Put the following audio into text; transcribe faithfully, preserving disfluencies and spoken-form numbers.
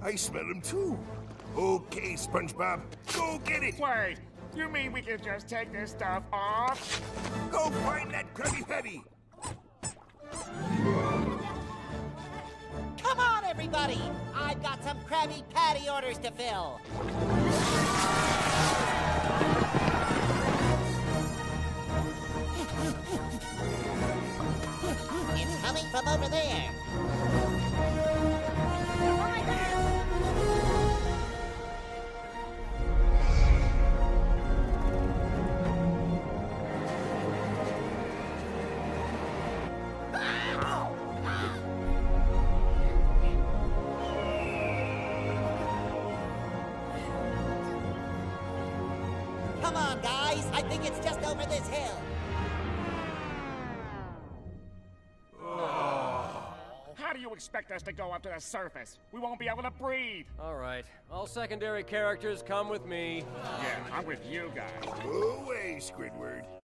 I smell him too. Okay, Spongebob, go get it. Wait, you mean we can just take this stuff off? Go find that Krabby Patty. Come on, everybody! I've got some Krabby Patty orders to fill. It's coming from over there. Come on, guys. I think it's just over this hill. How do you expect us to go up to the surface? We won't be able to breathe. All right. All secondary characters come with me. Yeah, I'm with you guys. Go away, Squidward.